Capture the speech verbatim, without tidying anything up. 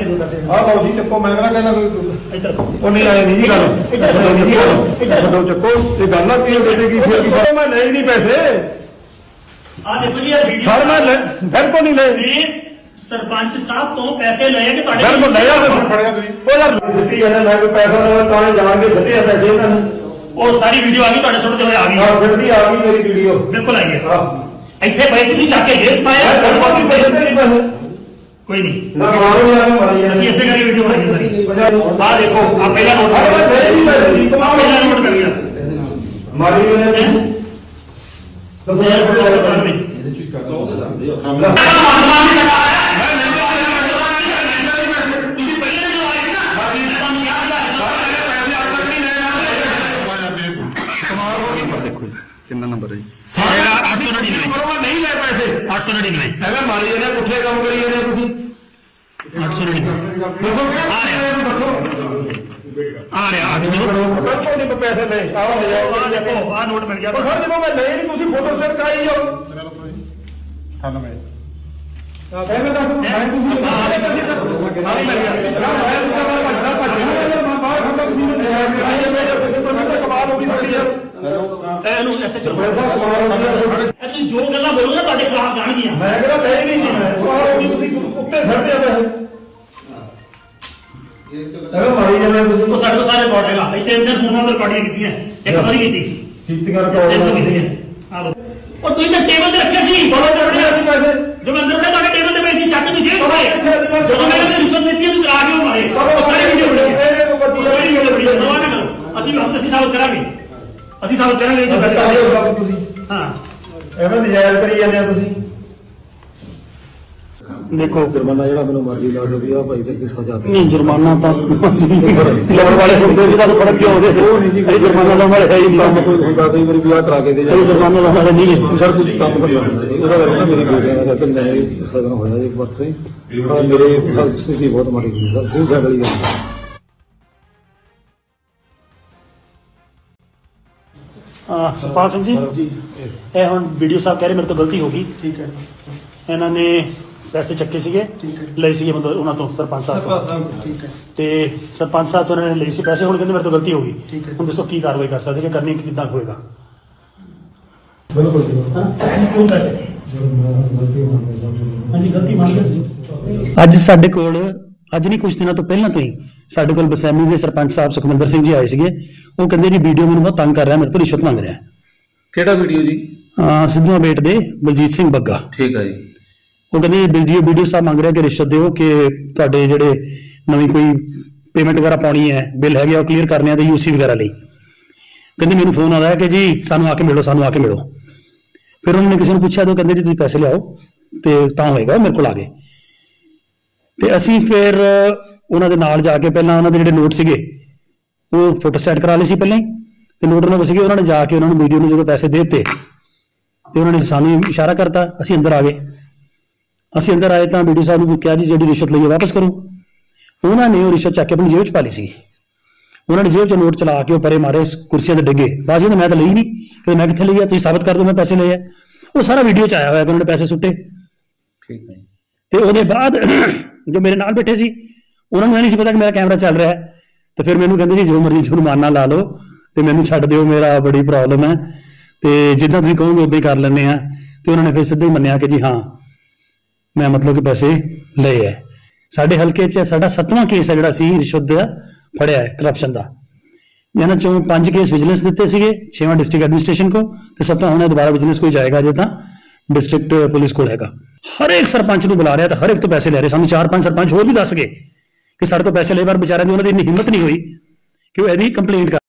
के दो पैसे आ लो जी चक्को मैं कहना कहना कोई इधर ਉਹ ਨਹੀਂ ਆਏ ਨਹੀਂ ਜੀ ਗੱਲ ਨਹੀਂ ਜੀ ਗੱਲ ਛੱਡੋ ਚੱਕੋ ਇਹ ਗੱਲ ਨਾ ਕੀ ਬੇਟੇ ਕੀ ਫਿਰ ਕੀ ਮੈਂ ਲੈ ਨਹੀਂ ਪੈਸੇ आ देखो जी ये वीडियो ਸਰ ਮੈਂ ਬਿਲਕੁਲ ਨਹੀਂ ਲਏ सरपंच साहब तो पैसे लए कि ਤੁਹਾਡੇ ਬਿਲਕੁਲ ਲਿਆ ਫਿਰ ਫੜਿਆ ਤੁਸੀਂ ਉਹ ਯਾਰ ਸਿੱਟੀ ਕਹਿੰਦਾ ਮੈਂ ਕੋਈ ਪੈਸਾ ਦੇਣਾ ਤਾਂ ਜਾਣ ਕੇ ਸਿੱਟੇ ਪੈਸੇ ਇਹਨਾਂ ਨੂੰ ਉਹ ਸਾਰੀ ਵੀਡੀਓ ਆ ਗਈ ਤੁਹਾਡੇ ਸੁਣਦੇ ਹੋਏ ਆ ਗਈ ਹਾਂ ਸਿੱਟੀ ਆ ਗਈ ਮੇਰੀ ਵੀਡੀਓ ਬਿਲਕੁਲ ਆਈ ਹੈ ਹਾਂ ਇੱਥੇ ਪੈਸੇ ਨਹੀਂ ਚੱਕ ਕੇ ਜੇਬ ਪਾਏ ਮੈਂ ਬਾਕੀ ਪੈਸੇ ਤੇ ਨਹੀਂ ਪੈਸੇ ਕੋਈ ਨਹੀਂ ਨਾ ਮਾਰੋ ਯਾਰ ਮਾਰੀ ਯਾਰ ਅਸੀਂ ਇਸੇ ਕਰਕੇ ਵੀਡੀਓ ਬਣਾਈ ਸਾਰੀ ਆ ਦੇਖੋ ਆ ਪਹਿਲਾ ਨੋਟ ਕਮਾਓ ਪਹਿਲਾ ਨੋਟ ਕਰ ਲਿਆ ਮਾਰੀ ਉਹਨੇ ਦੋ ਹਜ਼ਾਰ ਪੰਦਰਾਂ में कितना नंबर है आठ सौ नड़िनवे नहीं ले पैसे आठ सौ नड़िनवे अगर मारी जाने पुठे काम करी जाने तुसी आठ सौ नड़िनवे आ रहा आठ सौ नहीं पैसे नहीं आओ ले जाओ आ देखो आ नोट मिल गया सर जो मैं नहीं नहीं तुसी फोटो शेयर कराई जाओ हां मैं हां मैं दस मैं तुसी हां मिल गया मैं भजना भजना मैं बाहर खड़ा तुसी ने कमाल हो गई साडी यार ਇਹਨੂੰ ਐਸੇ ਚਲੋ ਇਹ ਤੁਸੀਂ ਜੋ ਗੱਲਾਂ ਬੋਲੋਗੇ ਤੁਹਾਡੇ ਖਿਲਾਫ ਜਾਣਗੀਆਂ ਮੈਂ ਕਹਿੰਦਾ ਨਹੀਂ ਨਹੀਂ ਜੀ ਮੈਂ ਉਹ ਵੀ ਤੁਸੀਂ ਉੱਤੇ ਛੱਡਦੇ ਆ ਪੈਸੇ ਅਰੇ ਮਾਰੀ ਜਾਂਦੇ ਤੁਸੀਂ ਉਹ ਸਾਡੇ ਕੋਲ ਸਾਰੇ ਰਿਕਾਰਡ ਹੈਗਾ ਇੱਥੇ ਅੰਦਰ ਫੋਨਾਂ ਤੇ ਰਿਕਾਰਡਿੰਗ ਕੀਤੀਆਂ ਇੱਕ ਵਾਰੀ ਕੀਤੀ ਕੀਤੀਆਂ ਰਿਕਾਰਡ ਆ ਲੋ ਉਹ ਤੁਸੀਂ ਤਾਂ ਟੇਬਲ ਤੇ ਰੱਖਿਆ ਸੀ ਬੋਲੋ ਚੜ੍ਹਦੇ ਆ ਪੈਸੇ ਜੋ ਅੰਦਰ ਉਹਨੇ ਤੁਹਾਡੇ ਟੇਬਲ ਤੇ ਪੈਸੇ ਚੱਕ ਕੇ ਜੇਬ ਪਾਏ ਜਦੋਂ ਮੈਂ ਇਹਨੂੰ ਰਿਸ਼ਵਤ ਦਿੱਤੀ ਉਹਨੂੰ ਚਲਾ ਕੇ ਉਹ ਮਾਰੇ ਉਹ ਸਾਰੇ ਵੀਡੀਓ ਬਣੀ ਹੈ ਅਸੀਂ ਅਸੀਂ ਸਾਬਤ ਕਰਾਂਗੇ ਅਸੀਂ ਸਾਬਤ ਕਰਾਂਗੇ ਤੁਸੀਂ ਹਾਂ ਐਵੇਂ ਨਜਾਇਜ਼ ਕਰੀ ਜਾਂਦੇ ਆ ਤੁਸੀਂ देखो ਜੁਰਮਾਨਾ ਜਿਹੜਾ ਮੈਨੂੰ ਮਰਜ਼ੀ ਲਾ ਦਿਓ ਵੀ ਆ ਭਾਈ ਤੇ ਕੀ ਸਜ਼ਾ ਦੇ नहीं जुर्माना तो लाने वाले होंगे भी तो फर्क क्यों हो गया वो नहीं जी जुर्माना लाने वाले है ही ਕੰਮ ਕੋਈ ਹੁੰਦਾ ਕਈ ਵਾਰੀ ਵਿਆਹ ਕਰਾ ਕੇ ਦੇ नहीं जुर्माना लाने वाले नहीं है ਸਰ ਕੁਝ ਕੰਮ ਕਰਨਾ ਉਹਦਾ ਕਰਕੇ ਮੇਰੀ ਬੇਟੀ ਦਾ ਕਰਕੇ ਮੈਂ ਸਦਨ ਹੋਇਆ ਇੱਕ ਵਾਰ ਸੇ ਮੇਰੇ ਸਥਿਤੀ ਬਹੁਤ ਮਾੜੀ ਹੋਈ ਸਰ ਬਹੁਤ ਜ਼ਿਆਦਾ ਹੀ ਗੱਲ सरपाल सिंह जी ये हम वीडियो साहब कह रहे मेरे तो गलती होगी ठीक है इन्होंने पैसे चक्के सीगे लए सीगे मतलब उन्होंने तो सरपंच साहब तो ठीक है ते सरपंच साहब तो उन्होंने लए सी पैसे हुण कहंदे मेरे तो गलती होगी ठीक है हुण दसो की कार्रवाई कर सकदे कि करनी किदां होएगा ਬਿਲਕੁਲ हां क्यों पैसे ਹਾਂਜੀ ਗਲਤੀ ਮੰਨਦੇ ਅੱਜ ਸਾਡੇ ਕੋਲ ਅੱਜ ਨਹੀਂ ਕੁਝ ਦਿਨਾਂ ਤੋਂ ਪਹਿਲਾਂ ਤੋਂ ਹੀ ਸਾਡੇ ਕੋਲ ਬਸੈਮੀ ਦੇ ਸਰਪੰਚ ਸਾਹਿਬ ਸੁਖਮਿੰਦਰ ਸਿੰਘ ਜੀ ਆਏ ਸੀਗੇ ਉਹ ਕਹਿੰਦੇ ਜੀ ਵੀਡੀਓ ਮੈਨੂੰ ਬਹੁਤ ਤੰਗ ਕਰ ਰਿਹਾ ਮੇਰੇ ਤੋਂ ਰਿਸ਼ਵਤ ਮੰਗ ਰਿਹਾ ਕਿਹੜਾ ਵੀਡੀਓ ਜੀ ਹਾਂ ਸਿੱਧੂਆਂ ਬੇਟ ਦੇ ਬਲਜੀਤ ਸਿੰਘ ਬੱਗਾ ਠੀਕ ਹੈ ਜੀ ਉਹ ਕਹਿੰਦੇ ਵੀਡੀਓ ਵੀਡੀਓ ਸਾਹਿਬ ਮੰਗ ਰਿਹਾ ਕਿ ਰਿਸ਼ਵਤ ਦਿਓ ਕਿ ਤੁਹਾਡੇ ਜਿਹੜੇ ਨਵੀਂ ਕੋਈ ਪੇਮੈਂਟ ਵਗੈਰਾ ਪਾਉਣੀ ਹੈ ਬਿੱਲ ਹੈਗੇ ਉਹ ਕਲੀਅਰ ਕਰਨੇ ਆ ਤੇ ਯੂਸੀ ਵਗੈਰਾ ਲਈ ਕਹਿੰਦੇ ਮੈਨੂੰ ਫੋਨ ਆਇਆ ਕਿ ਜੀ ਸਾਨੂੰ ਆ ਕੇ ਮਿਲੋ ਸਾਨੂੰ ਆ ਕੇ ਮਿਲੋ ਫਿਰ ਉਹਨਾਂ ਨੇ ਕਿਸੇ ਨੂੰ ਪੁੱਛਿਆ ਤਾਂ ਕਹਿੰਦੇ ਜੀ ਤੁਸੀਂ ਪੈਸੇ ਲਿਆਓ ਤੇ ਤਾਂ ਹੋਏਗਾ ਮੇਰੇ ਕੋਲ ਆ ਗਏ ਤੇ ਅਸੀਂ ਫਿਰ ਉਹਨਾਂ ਦੇ ਨਾਲ ਜਾ ਕੇ ਪਹਿਲਾਂ ਉਹਨਾਂ ਦੇ ਜਿਹੜੇ ਨੋਟ ਸੀਗੇ ਉਹ ਫੋਟੋ ਸਟੇਟ ਕਰਾ ਲਏ ਸੀ ਪਹਿਲਾਂ ਹੀ ਤੇ ਨੋਟ ਉਹਨਾਂ ਕੋਲ ਸੀਗੇ ਉਹਨਾਂ ਨੇ ਜਾ ਕੇ ਉਹਨਾਂ ਨੂੰ ਵੀਡੀਓ ਨੂੰ ਜਦੋਂ ਪੈਸੇ ਦੇ ਦਿੱਤੇ ਤੇ ਉਹਨਾਂ ਨੇ ਸਾਨੂੰ ਇਸ਼ਾਰਾ ਕਰਤਾ ਅਸੀਂ ਅੰਦਰ ਆ ਗਏ ਅਸੀਂ ਅੰਦਰ ਆਏ ਤਾਂ ਵੀਡੀਓ ਸਾਹਿਬ ਨੂੰ ਕਿਹਾ ਜੀ ਜਿਹੜੀ ਰਿਸ਼ਵਤ ਲਈ ਵਾਪਸ ਕਰੋ ਉਹਨਾਂ ਨੇ ਉਹ ਰਿਸ਼ਵਤ ਚੱਕ ਕੇ ਆਪਣੀ ਜੇਬ 'ਚ ਪਾ ਲਈ ਸੀ ਉਹਨਾਂ ਨੇ ਜੇਬ 'ਚ ਨੋਟ ਚਲਾ ਕੇ ਉਹ ਪਰੇ ਮਾਰੇ ਕੁਰਸੀਆਂ ਤੇ ਡਿੱਗੇ ਬਾਜੀ ਨੇ ਮੈਂ ਤਾਂ ਲਈ ਨਹੀਂ ਫਿਰ ਮੈਂ ਕਿੱਥੇ ਲਈ ਆ ਤੁਸੀਂ ਸਾਬਤ ਕਰ ਦਿਓ ਮੈਂ ਪੈਸੇ ਲਏ ਆ ਉਹ ਸਾਰਾ ਵੀਡੀਓ 'ਚ ਆਇਆ ਹੋਇਆ ਕਿ ਉਹਨਾਂ ਨੇ ਪੈਸੇ ਸੁੱਟੇ ਠੀਕ ਹੈ ਤੇ ਉਹਦੇ ਬਾਅਦ ਜੋ ਮੇਰੇ ਨਾਲ ਬੈਠੇ ਸੀ ਉਹਨਾਂ ਨੂੰ ਇਹ ਨਹੀਂ ਸੀ ਪਤਾ ਕਿ ਮੇਰਾ ਕੈਮਰਾ ਚੱਲ ਰਿਹਾ ਹੈ ਤੇ ਫਿਰ ਮੈਨੂੰ ਕਹਿੰਦੇ ਜੀ ਜੋ ਮਰਜ਼ੀ ਜੁਰਮਾਨਾ ਲਾ ਲਓ ਤੇ ਮੈਨੂੰ ਛੱਡ ਦਿਓ ਮੇਰਾ ਬੜੀ ਪ੍ਰੋਬਲਮ ਹੈ ਤੇ ਜਿੱਦਾਂ ਤੁਸੀਂ ਕਹੋਗੇ ਉਦਾਂ ਹੀ ਕਰ ਲੈਂਦੇ ਆ ਤੇ ਉਹਨਾਂ ਨੇ ਫਿਰ ਸਿੱਧਾ ਹੀ ਮੰਨਿਆ ਕਿ ਜੀ ਹਾਂ ਮੈਂ ਮਤਲਬ ਕਿ ਪੈਸੇ ਲਏ ਹੈ ਸਾਡੇ ਹਲਕੇ 'ਚ ਸਾਡਾ ਸੱਤਵਾਂ ਕੇਸ ਹੈ ਜਿਹੜਾ ਸੀ ਰਿਸ਼ਵਤ ਦਾ ਫੜਿਆ ਹੈ ਕਰਪਸ਼ਨ ਦਾ ਇਹਨਾਂ ਚੋਂ ਪੰਜ ਕੇਸ ਵਿਜੀਲੈਂਸ ਦਿੱਤੇ ਸੀਗੇ ਛੇਵਾਂ ਡਿਸਟ੍ਰਿਕਟ ਐਡਮਿਨਿਸਟ੍ਰੇਸ਼ਨ ਕੋ ਤੇ ਸੱਤਵਾਂ ਹੁਣ ਦੁਬਾਰਾ ਵਿਜੀਲੈਂਸ ਕੋਈ ਜਾਏਗਾ ਜੇ ਤਾਂ डिस्ट्रिक्ट पुलिस को हैगा हर एक सरपंच ਨੂੰ ਬੁਲਾ ਰਿਹਾ ਤਾਂ ਹਰ ਇੱਕ ਤੋਂ ਪੈਸੇ ਲੈ ਰਹੇ ਸਾਨੂੰ ਚਾਰ ਪੰਜ ਸਰਪੰਚ ਹੋਰ ਵੀ ਦੱਸ ਗਏ ਕਿ ਸਾਡੇ ਤੋਂ ਪੈਸੇ ਲੈ ਪਰ ਵਿਚਾਰਿਆਂ ਦੀ ਉਹਨਾਂ ਦੀ ਇੰਨੀ ਹਿੰਮਤ ਨਹੀਂ ਹੋਈ ਕਿ ਉਹ ਇਹਦੀ ਕੰਪਲੇਂਟ